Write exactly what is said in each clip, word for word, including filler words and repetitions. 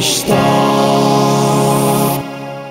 مشتاق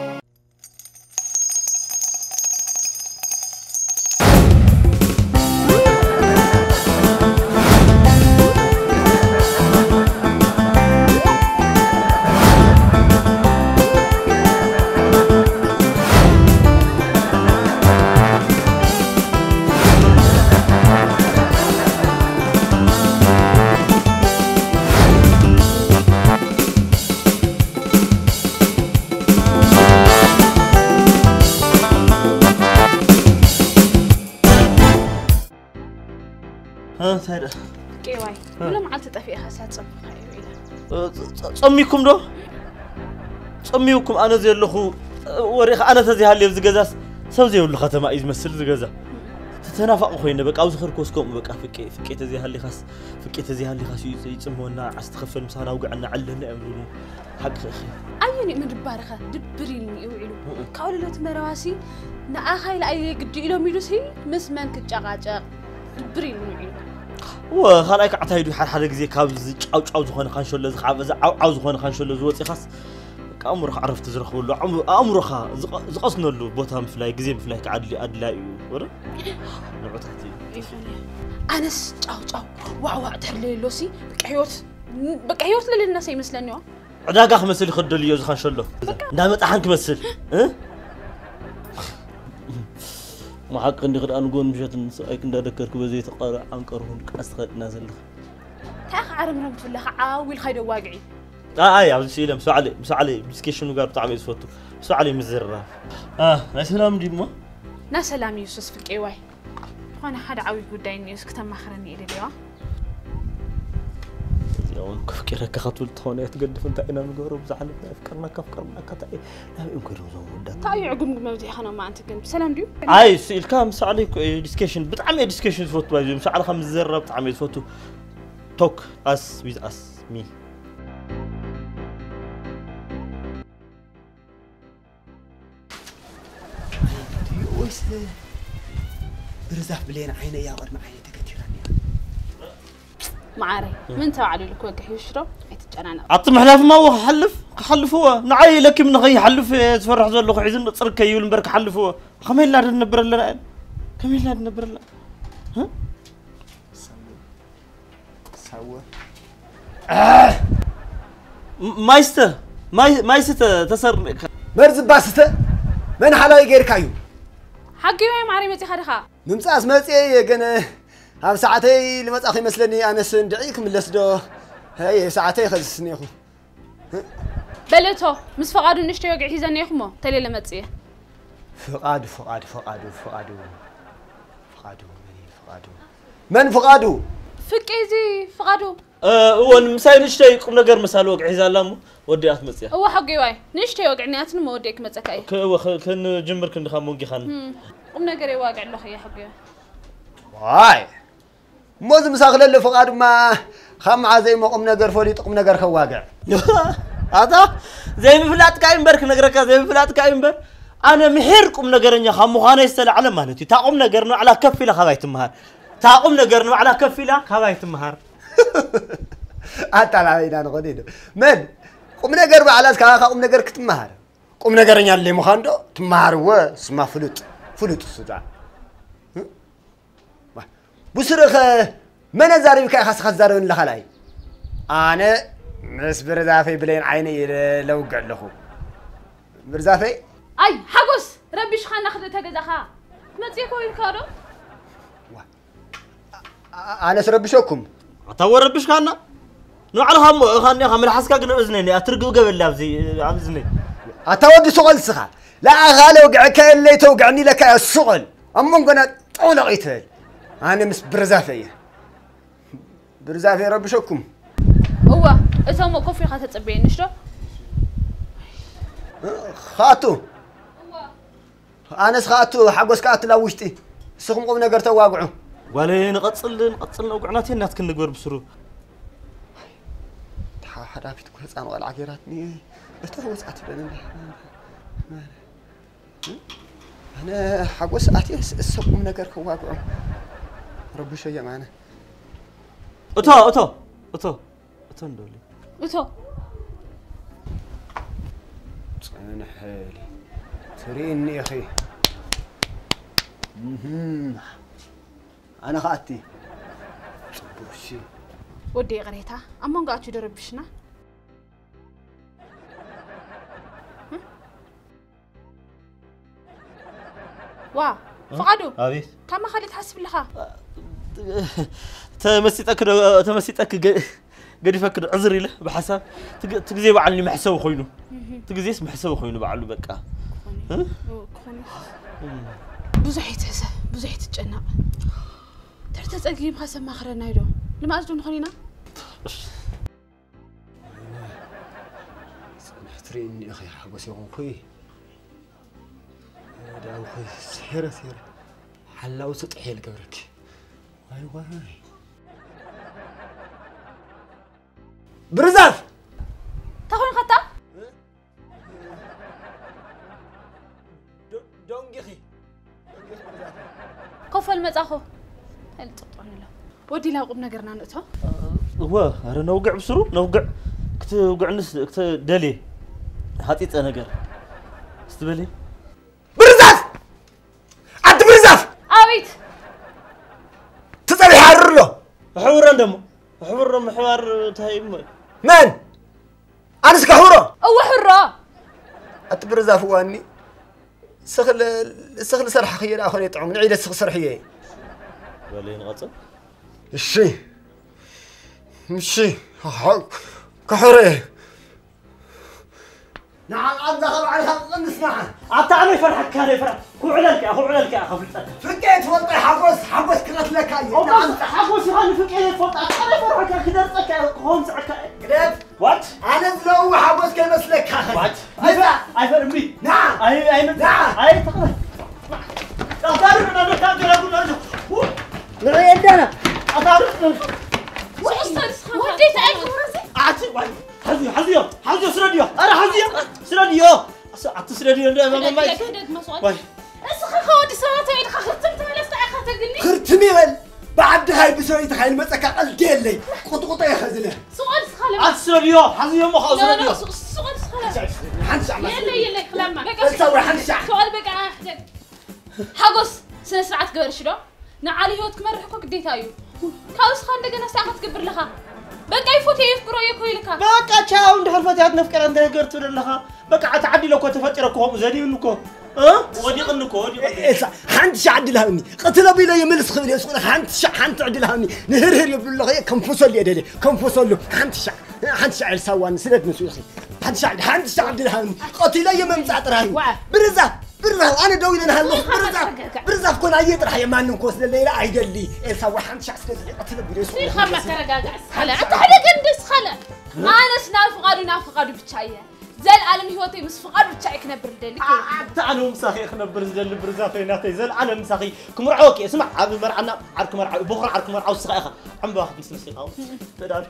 ها سيدا كيواي ولا معلت طفي خاصات صبخ إلى صميكم دو صميكم أنا زي اللخو وريخ أنا تزي هاللي بزجزاس سوزي ولا ختم أيز مسل زجزا تتنافق خوينا بق أوز خير كوسكم بق فكي فكي تزي هاللي خاص فكي تزي هاللي خاص يسمونا عستخفل مسانا وقعنا علنا أمرنا حق أخي أيني من دبارخة دبريني يوعلو كاولة مرواسي نأخي لأي قد إلو ميلوسي مس من كتجاجا دبريني يوعلو وخلاك عتايدو حر حر زي كابز أو أو زخون خانشول زخ عاوز أو أو زخون خانشول زوجي خاص كأمرخ عرفت تزرخوا له أمرخ زقصنا له بوتام فلاي جزيم فلاي كعدلي أدلاي ورا نبعتها أنس أو أو واو واو تحلي لوسي بكحيوت بكحيوت للناس يمسلني وا عداك أخ مسل يخد لي يوز خانشول له نامت أحنك مسل ها ما حق إني غير أنا قول مشيت نسأيك إن أذكرك بزيت قارع عنكرهون كأسخد نازل تأخ عرم رمت في عاوي الخير واقعي آه آه عاوز شيء مسوا علي مسوا علي بسكيشن وقار طعم يسوته مسوا علي مزرة آه يا سلام دي ما نا سلام يوسف في الكيواي أنا حدا عاوي قدين يوسف كتم مخرني إلي اليوم يوم كفكرك خطول تهوني تقدف أنت أنا مجرب زعلنا أفكرنا كفكرنا كتاي لا يمكن زود تاي عقم مودي خنا ما أنت كنت سلام ديو أي سئل كام مسوا عليك ديسكشن بتعمل ديسكشن فوت بايزو مسوا على خمس زرة بتعمل فوتو توك أس with us me ويس برزاف بلين عيني يا ورد معي تكتيراني معاري من توعدوا لك وجه يشرب يتجنن عطم حلاف ما هو حلف حلف هو نعي لك من غي حلف تفرح زول لو عايزين تصرك يول مبرك حلف هو خمين لا نبر لنا كمين لا نبر لنا ها سوا آه مايسته ماي مايسته تسر مرز باسته من حلاوي غير كايو حقي وين معري متي خدخا ممصاص مصي جن هاب ساعتي لمصاخ يمسلني انا سندعيك ملسدو هي ساعتي خلصني اخو بلتو مس فقادو نشتي وقع حيزني اخمو تلي لمصي فقاد فقاد فقاد فقاد فقاد فقاد من فقادو فكيزي فقادو اه هو مساي نشتي قم نجر مسال وقع حيزالامو وديات مصي هو حقي واي نشتي وقعنيات نمو وديك مصكاي كو كن جمر كن خامونجي خان قم نجري واقع له يا حقي واي موز مساخله لفقاد ما خم عزي مقم نجر فولي تقم نجر خواقع هذا زي مفلات كاين برك نجرك زي مفلات كاين بر انا محركم نجرني خمو خانه يستلع على مالتي تاقم نجرنا على كفي لا خبايت مهار تاقم نجرنا على كفي لا خبايت مهار أتلاقينا نقولين من قم نجر بعلاس كا قم نجر كتمهار قم نجرني اللي مخاندو تمهار هو اسمه فلوت فلوت الصداع بصرخ من زاري بك خاص خزارون لخلاي أنا مس برزافي بلين عيني لو قعد له برزافي أي حقوس ربي شخان ناخذ تجزخا ما تيكو ينكرو أنا سربشوكم أتور ربش خانا نوع على خام خاني خام الحسكا قن أذنني أترقوا قبل لابزي عم أذني أتودي سؤال سخا لا غالي وقع كاللي توقعني لك السؤال أمم قنا طول قيتل أنا مس برزافي برزافي ربشوكم هو إذا ما كوفي خاطر تبين نشرو خاتو أنا سخاتو حقوس كات لا وشتي سخم قوم نجر تواقعه ولا نقصل نقصل وقعناتي الناس كن نقول بسرو تح حدا في تقول أنا ولا عقيراتني بتفوز أتبنى أنا حقوس أتي السقم نجر تواقعه ربي شيء معنا أتو أتو أتو أتو ندولي أتو أنا حالي تريني يا أخي أنا خاتي بوشي ودي غريتها أما نقعد شو دربشنا وا فقدوا أبيت كم خليت حسب لها تمسيتك تمسيتك قد يفكر عذري له بحسب تجزي بعلي محسو خوينو تجزيس محسو خوينو بعلو بقى ها بزحيت هسه بزحيت تجنب ترى تسألني بحسب ما خرجنا يدو لما أجدون خلينا محتريني أخي حقوس يوم خوي هذا خوي سحرة سحرة حلا وسطحي لقبرك واي واي برزاف تاخذين خطأ دونجي أخي كفل مزاخو هل تطعني له ودي لا قبنا قرنا نقطه هو أنا نوقع بسرو نوقع كت وقع نس كت دلي حطيت أنا قر استبلي برزاف عبد برزاف أبيت تصلي حرر له حور دمو حور محور تهيم من أنا سكحورة أو حرة عبد برزاف واني سخل سخل سرح خير آخر يطعم نعيد السخ سرحية ولين غطى الشي الشي كحورة نعم عم دخل عليها نسمعها أعطاني فرحك كاري فرح هو علالك هو علالك يا أخي فكيت والله حبوس حبوس كلت لك هاي نعم حبوس يغني فكيت فوت أعطاني فرحك كده رتك هون سعك كيف وات أنا زلو حبوس كلمة لك وات أيوة أيوة أمي نعم أيوة أيوة نعم أيوة تقدر أعطاني من أنا كان جرابو نرجع نعي عندنا أعطاني وديت أي خمرزي أعطي حزيو حزيو حزيو سرديو أنا حزيو سرديو أعطي سرديو ده ما ما واي اسخي خودي سويت عيد خختمت ولا استعخت قلني خرتمي غل بعد هاي بسوي تخيل مسك قلدي لي قطقطه يخزله سؤال سخله أعطي سرديو حزيو ما خلاص لا سرديو لا سؤال سخله حنشع يلا يلا كلامك نسوي حنشع سؤال بقى احتاج حقص سنة سرعة تقبل شنو نعالي هوت كمرحكو قديتايو كاوس خان دقنا ساعة تقبر لها بقى يفوت يفكروا يكوي لك بقى تشاو عند حرفتي نفكر أنت قرت لها بقى تعدي لو كنت فتركم زادي لكم ها ودي قنكم ودي إيه حنت شعد لهني قتل بيلا يملس خبري يسقط حنت شع حنت عد لهني نهر هر يقول له كم فصل يا دلي كم فصل له حنت شع حنت شع سوان سند مسوخي حنت شع حنت شعد لهني قتل يمم تعطراني برزة برزة أنا دوي لنا هالله برزة برزة كون عيد راح يمانن كوس الليلة عيد لي إيه سوى حنت شع سند قتل بيلا يسقط في خمس ترجع خلا أنت حدا قندس خلا ما أنا سناف قادو ناف قادو بتشاية زل عالم هوتي بس فقط بتشايك نبر دلك تعالوا مساخي اخنا برزدل برزافي ناتي زل عالم مساخي كمرعوكي اسمع عبد مرعنا عرك مرع بخر عرك مرع وسخ اخا عم باخذ مسلسل او تدار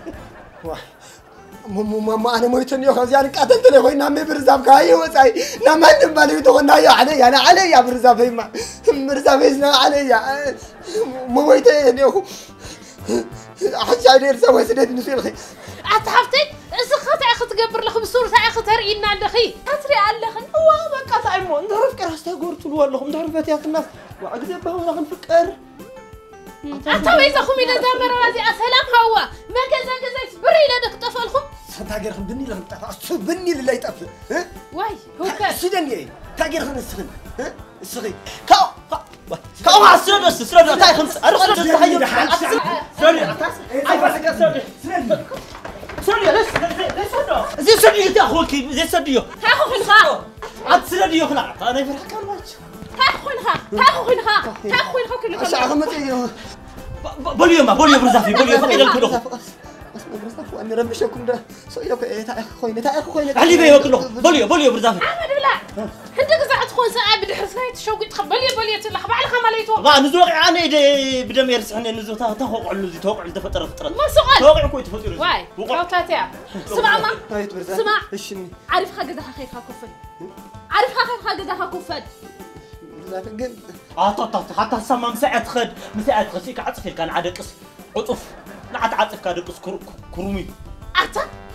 ما ما أنا مويتني يا خزيان قتلت لي خوي نامي برزاف كاي وساي نما نبالي تقولنا يا علي أنا علي يا برزافي ما برزافي اسمه علي يا مويتني يا حتى على رسوي سند نسيل خي أتحفتي إسخات أخذ تقبر لك بصورة أخذ ترينا لخي أتري على خن هو بقى تعمو نعرف كره استغورت والله نعرف بيتي الناس وعقد بهو نفكر أتوي إذا خمي لزام روازي أسلام هوا ما كذا كذا بري لدك طفلكم تاجر خم بني لهم طفل بني اللي يطفل ها واي هو كذا سيدني تاجر خم السخن ها السخي كاو كاو عسرد بس سرد تاي خمس ارخص تحيو سرد اي بس سرد سرد ليش ليش سرد زي سرد انت اخوك زي سرد تاخو خنها عاد سرد يخلع انا يفرح كلمات تاخو خنها تاخو خنها تاخو خنها كلكم اش عمتي بوليو ما بوليو برزافي بوليو فقيد الكلو اسمع برزاف وانا رمشكم ده سويلك ايه تاع خوينا تاع خوينا علي بيه كله بوليو بوليو برزافي عمد بلا هندك زعت خون ساعه بدحسناي تشوقي تقبلي بوليو تلخ بعد خماليتو با نزوق انا بدم يرسحني نزو تاخوق علو زي توقع تفطر فطره ما سؤال توقع كوي تفطر واي وقعتها سمع ما سمع ايش عارف حاجه ده خيخه كفل عارف حاجه ده كفل لكن اه طط حتى سما مساعد خد مساعد خسيك عطف كان عدقس عطف نعت عطف كادقس كرومي أتا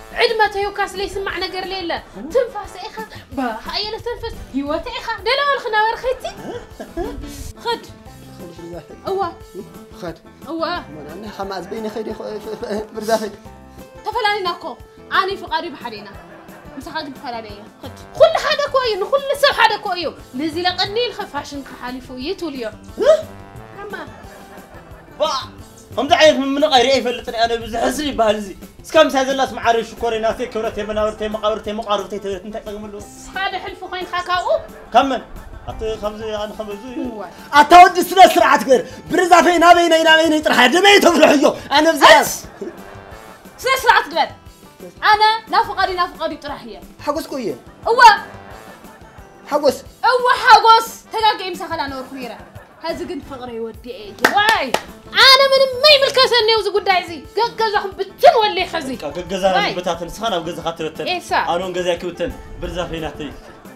عدمة يوكاس لي سمع نجر ليلة تنفس إخا بخايل تنفس هيوت إخا دلا والخنا ورخيتي خد أوه خد أوه أنا خماس بيني خيري برزاخي تفلاني ناكو أنا فقاري بحرينا مسخاق بفلانية خد كل حدا كويو كل سب حدا كويو نزل قنيل خفاشن كحالفو يتوليو كما با هم دعيت من غير أي فلتني أنا بزحزي بهالزي سكام سهل الله اسمع عارف شكوري ناسي كورتي مناورتي مقابرتي مقاربتي تقدر انت تقوم له هذا حلفو خين خاكاو كمل أعطي خمسة أنا خمسة أتودي سنة سرعة غير برزا فينا بينا هنا بينا يطرح دمي تفرحيو أنا بزاف سنة سرعة غير أنا نافقاري نافقاري طرحية حقوس كويه هو حقوس هو حقوس تلاقي مسخل أنا ورخيرة هذا قد فقري ودي إيه واي أنا من ما يملك سنة وزق قدايزي جزاهم بتن ولا خزي جزاهم بتاعتن سخانة وجزا خاطرتن إيه سا أنا جزا كوتن برزا فينا تي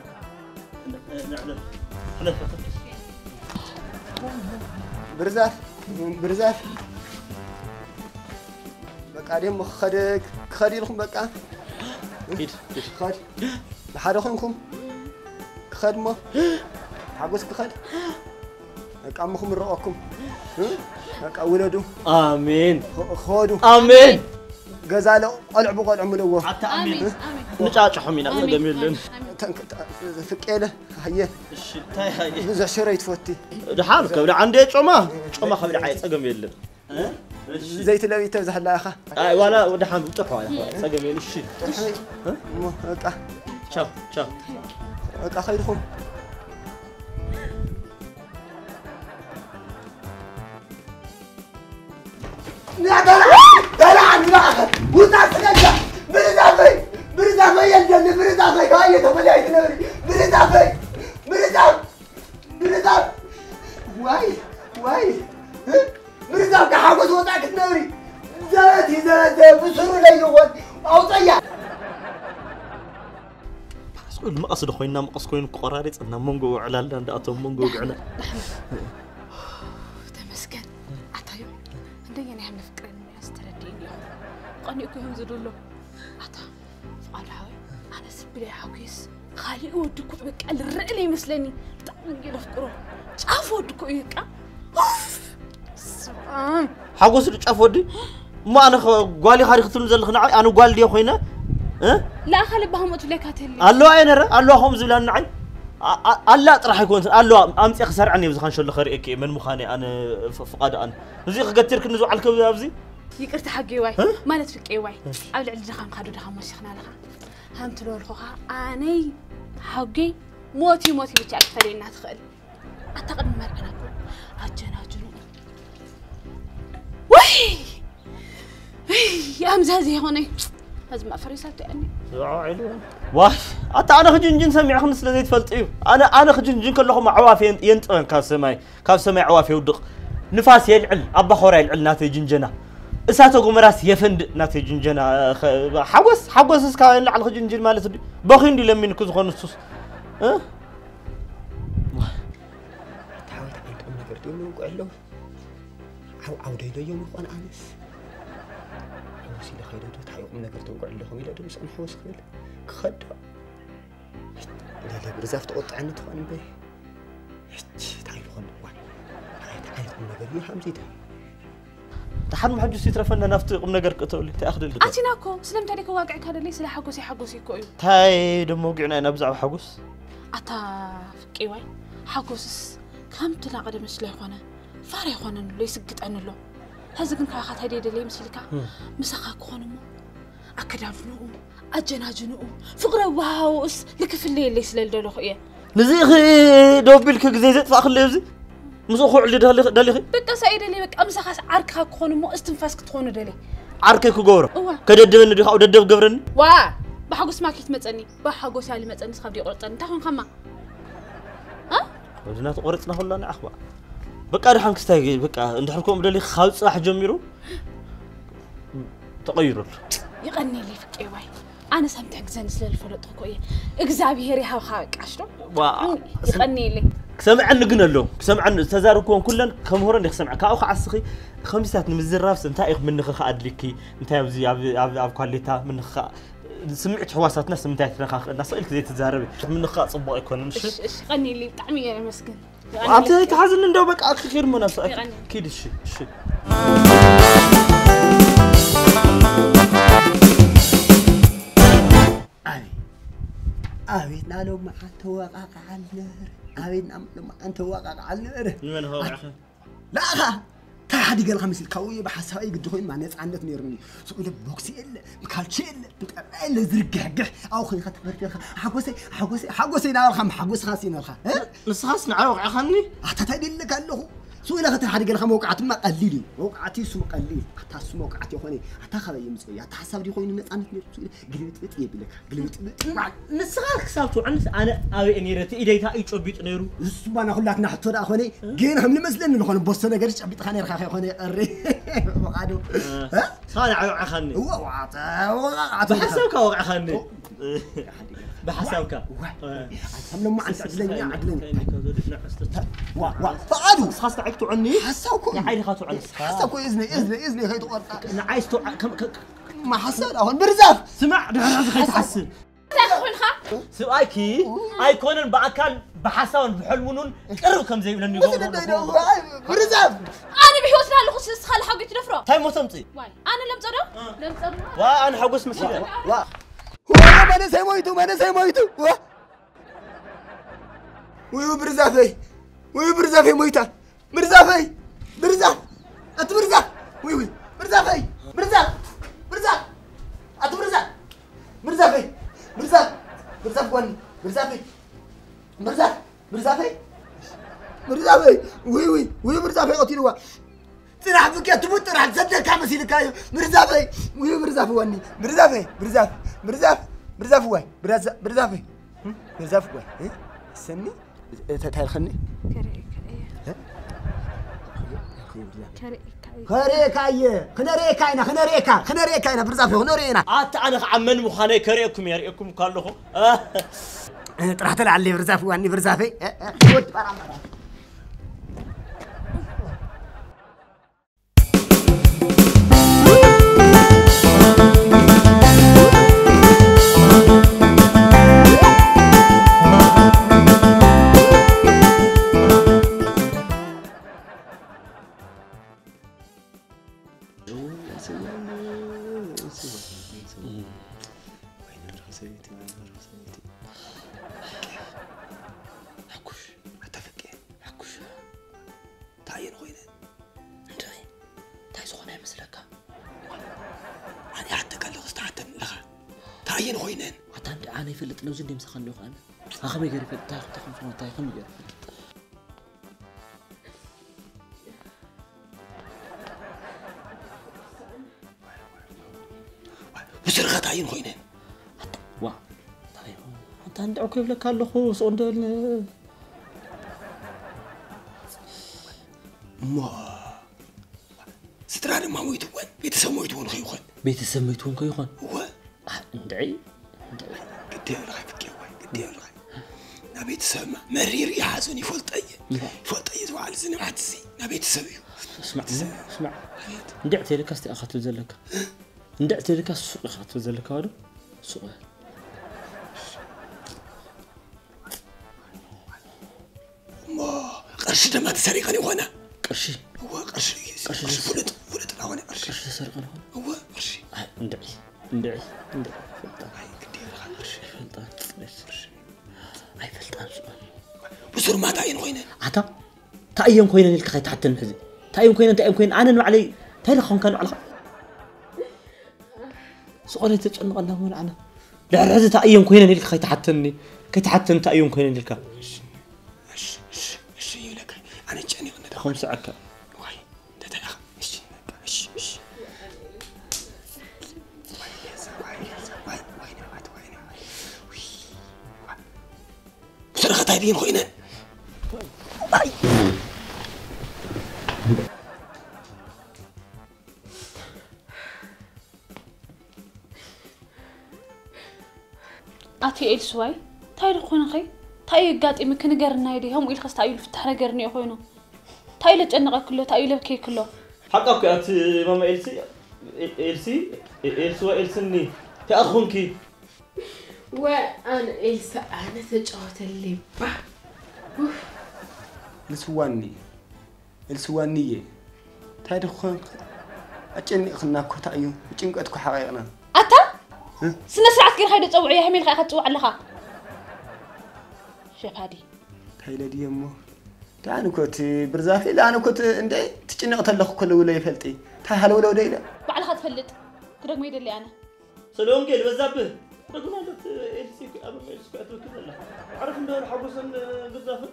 نعلم برزاف برزاف بقى ديم خدك خدي لكم بقى كيد خد لحالكم خدمة حقوس بخد أقامكم رأكم بقى ولدوا آمين خدوا آمين جزاله ألعبوا قال عملوه حتى آمين نجاج حمينا جميل فكيله هي الشتاي هاي بزح شريت فوتي دحالك ولا عندي صوما صوما خبر عايز جميل ها زيت لو يتوزح لا أخا أي ولا ودحام بتقوى يا أخوي سجميل الشيء ها مو أكا شاف شاف أكا خيركم لا دلع دلع دلع وتعسكت برزافي برزافي يلجن برزافي هاي تبلي تنوري برزافي برزاف برزاف واي واي برزاف كحاجة وضعك تنوري زاتي زاتي بسرو لي يوم أو طيا المقصد خوينا مقص كوين قراريت أنا مونجو على لان أتوم مونجو على تمسكن أتايو عندي أنا هم نفكر إني أستردين له قاني أكو هم زدولو أتا فقال حوي أنا سبلي حوكيس خالي ودكو بك الرئلي مثلني تعمل يفكروا شافوا ودكو يقع سبحان حقوس شافودي ما أنا قالي خارج تلون زل خناعي أنا قال لي خوينا ها لا خالي بهم أتولك هاتلي الله أين را الله هم زبلان نعي الله راح يكون الله أمس يخسر عني بس خان شو اللي خير إكي من مخاني أنا فقاد أنا زي خجتير كن نزوع الكوي هذي يقرت حقي واي ما نتفك أي واي أول عند دخان خادو دخان ما شخنا لها هم تلو الخوخة أني حقي موتي موتي بتشعل فلينا تخل أعتقد ما أنا أقول أجنا جنون وي يا أمزازي هوني لازم أفريسات يعني واح أنت أنا خجين جن سمع خمس لذيذ فلتيو أنا أنا خجين جن كلهم عوافي ينتقن كاف سماي كاف سماي عوافي ودق نفاس يلعل أبا خورا يلعل ناتي جنجنا إساتو قمراس يفند ناتي جنجنا حوس حوس إسكان على خجين جن مالت بخين دي لمن كذا خنصوص ها تحاول تعمل تقوم نقدر يوم نقول له عو عودة إلى يوم وأنا أنس وسيلة خير دوت حيوم نقدر توقع لهم إلى دوس أنا حوس خير خد لا لا برزاف تقطع عنه تخان به تعال خن واحد تعال تقوم نقدر يو حمزي ده تحن محجوس يترفنا نفط قم نقدر قتولي تأخذ اللي أتيناكو سلمت عليك واقع كذا ليس لا حقوسي حقوسي كويو تاي دم موقعنا نبزع حقوس أتا فكي واي حقوس كم تلا قدم مش له خنا فاري خنا ليس قد أنا له هذا كن كأخذ هدي دليل مسلكا مسخا خنا أكدافنو أجناجنو فقرة واو اس لك في الليل ليس للدلو خيه نزيخي دوبلك زي زيت فاخر ليزي مسخو علي دالي دالي بقى سعيد اللي بك أمسخ عركها كونه مو استنفاسك تخونه دلي عركك جورة كددبن دي خاو ددب جبرن وا بحقوس ما كيت متأني بحقوس على متأني خبدي قرطني تاخون خما ها ودنا قرطنا كلنا أخبار بقى رح نكستاجي بقى عند حكم دلي خالص راح جميرو تغيروا يغني لي فكي واي أنا سمت حجزان سلال فرط خويه إجزابي هري هاو خاك عشرة وا يغني لي كسمعني قنلو كسمعني تزاركون كلن كم هرن يسمع كأخ عسخي خمسات نمزراب سنتايخ من نخ أدلكي أنت أبزي أب أب أب كواليتا من نخ سمعت حواسات ناس من تحت نخ الناس قلت زي تزاربي من نخ صبوا يكون مش إيش إيش غني لي طعمي أنا مسكين أنت تحزن إنه بك أخير مناسب أكيد الشيء الشيء أبي أبي نالو ما أنت واقع على النار أبي نام ما أنت واقع على النار من هو أخي لا تا حد قال خمس الكوي بحسها قد خوين مع ناس عندك نيرني سؤال بوكسي إلا مكالشي إلا إلا زرقح أو خي خط مرتي حقوسي حقوسي حقوسي نار خم حقوس خاسين الخ نص خاص نعوق عخني حتى تدل لك له سؤال خط حد قال خم وقعت ما قليلي وقعتي سو قليل حتى سو وقعتي خوني حتى خبي يمصي حتى حساب دي خوين ناس عندك نير قلبت بت يبلك قلبت نص خاص حسابته عنس أنا أبي إني رتي إيدي تا يشوبيت نيرو سبحان الله كنا حتى دا خوني جين هم نمسلن نخون بوسنا قرش عبيت خاني رخا خوني قري وقعدوا ها صانع عوق خني هو وعطا وقعت بحسابك وقع خني بحسابك هم لما عن عدلني عدلني وا وا بس فقعدوا خاص تعبتوا عني حساوكم يا عيني خاطوا عني حساوكم إذني إذني إذني خيط ورقة أنا عايز تو كم ما حسن هون برزاف سمع ده خيط حسن تاخذ خا سؤالكي أي كونن بأكل بحسون بحلمون قرب كم زي لأني برزاف أنا بحوس له خص خال حقي تنفره هاي مو سمتي واي أنا لم ترى لم ترى وأنا حقوس مسيرة وا ما أنا سميتو ما أنا سميتو وا ويو برزافي ويو برزافي مويتا برزافي برزاف أنت برزاف وي وي برزافي برزاف برزاف أنت برزاف برزافي برزاف برزاف وين برزافي برزاف برزافي برزافي وي وي وي برزافي قتلوا ترى بك تموت راح تصدق كم سيلك هاي برزافي وي برزافي وين برزافي برزاف برزاف برزاف وين برزاف برزافي برزاف وين استني تعال خلني كريكاية خنريكاينا خنريكا خنريكاينا برزافي خنرينا عاد أنا عمن مخاني كريكم يريكم كله طلعت لعلي برزافي واني برزافي ود برا تعين خوينين حتى أنا يفلت لو زندي مسخن له أنا أخمي جري في التاخ تخم في التاخ أخمي جري بسرعة تعين خوينين وا طيب أنت عندك كيف لك هالله خوص عندنا ما ستراني ما مويتون بيت سميتون خيوخن بيت سميتون خيوخن هو ندعي قدي أنا خايف كيوي قدي أنا خايف نبيت سما مرير يحزن يفلت أي يفلت أي زوال زين واحد سي نبيت سبيو اسمع اسمع ندعت لك أستي أخذت وزلك ندعت لك السوق أخذت وزلك هذا سؤال ما قرش ده ما تسرقني وانا قرشي هو قرشي قرشي فلت فلت أنا وانا قرشي قرشي تسرقني هون هو قرشي ندعي ندعي ندعي فلتان قدي أنا قرشي فلتان أي فلتان سؤال بسر ما تعين خوينين عتا تأيّم خوينين اللي خيت حتى نحزي تأيّم خوينين تأيّم خوينين أنا نو علي تايل خون كانوا على سؤالي تجعلنا الله مول عنا لا العزة تأيّم خوينين اللي خيت حتى كيت حتى تأيّم خوينين اللي كا اش اش اش يلك أنا جاني وانا خمسة عكا واي ده ده اش اش اش بسرعة تعين خوينين باي أتي إلسواي تاير خوين خي تاي قاطي ممكن نقرنا يدي هم إلخص تايل فتح نقرني أخوينه تايل جنقة كله تايل بكي كله حقك يا أنت ماما إلسي إلسي إلسي وإلسني تأخونكي وأنا إلسا أنا تجعت اللي با السواني السوانية تايد خون أجني خلنا كتايو أجنك أتكو حقيقنا أتا سنة ساعة كير هيدا تسوي يا هميل خا تسوي على خا شوف هادي تايل دي يمو تانو كنت برزافي لا أنا كنت عندي تجني قتلخ كل ولا يفلتي تاي هلا ولا وديلا بعد خا تفلت كده ما يدري أنا سلام قال بزابه رجل هذا إلسي أبو إلسي كاتو كذا لا عارف إنه الحبوسن بزافه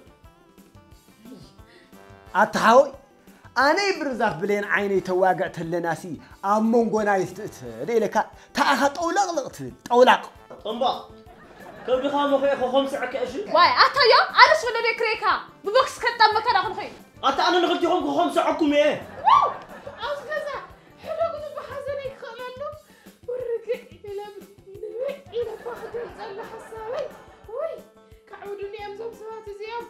أتحاوي أنا برزاف بلين عيني تواقعت لناسي أمون قنا يستأت ليلك تأخذ طولق لقتل طولق طنبا كم بخام أخي أخو خمس عكاشي واي أتا يا عارف ولا ذكريكا ببوكس كتام مكان أخو خي أتا أنا نقلت يوم خمس عكم إيه أوس كذا حلو كنت بحزنك خلالو ورجع إلى إلى إلى فاخد الزل حسابي وي كعودني أمزم سوات زيام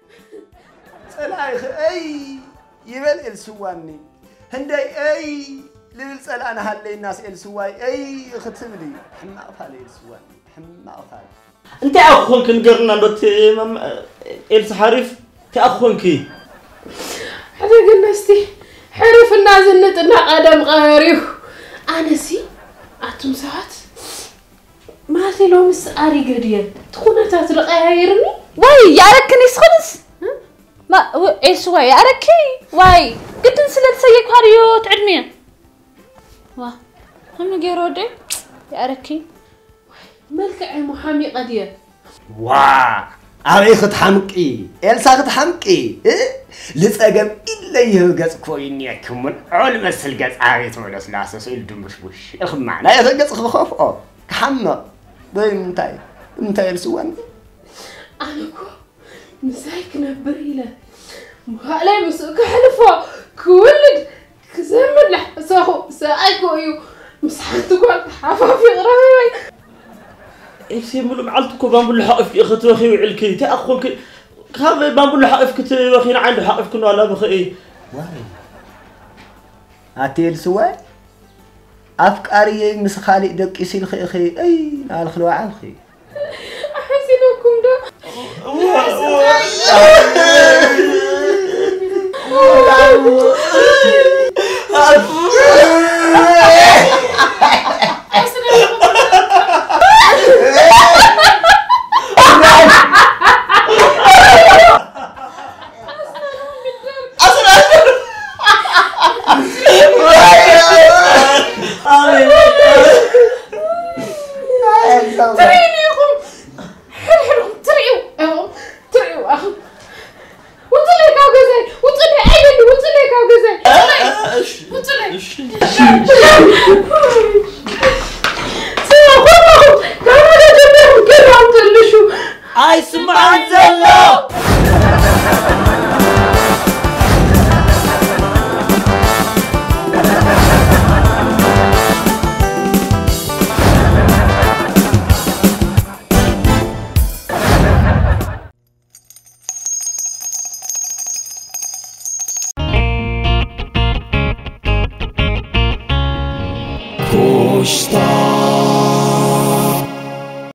سلايخ أي يبل السواني هندي أي لبل أنا هاللي الناس السواي أي ختم لي حما أفعل السواني حما أفعل أنت أخوك نقرنا بت مم إلس حريف تأخونكي هذا قلناستي حرف الناس النتنا قدم غاريو أنا سي أتم ساعات ما في لو مسأري قريب تكون تاتلقى هايرني واي يا ركني سخنس ما إيش واي يا ركي واي قد نسلت سيك هاريو تعدمين واه هم نجيرودي يا ركي ملك محامي قدير واه أبي خد حمقي إلسا خد حمقي إيه لسأجم إلا يهجس كويني كمن علم السلجس عاريت ولا سلاسة سيل دمش بوش الخم معنا يا رجس خخوف أه كحمة ده متى متى السوان أنا كو مسايك نبريله مهلا مسوك حلفة كل كزمن لح ساخو سايكو يو مسحتو قال حفافي غراوي إلسي ملو معلتكو بامبل حقف يا أخي أخي وعلكي تأخونك كهذا بامبل حقف كت أخي عنده حقف كنا لا بخي واي أتيل سوى أفكاري مسخالي دك يصير خي خي أي على خلوة على خي أحسنكم ده تريني يا أخو حل حلهم تريو أخو تريو أخو وطلع كاو جزاي وطلع عيني وطلع كاو جزاي وطلع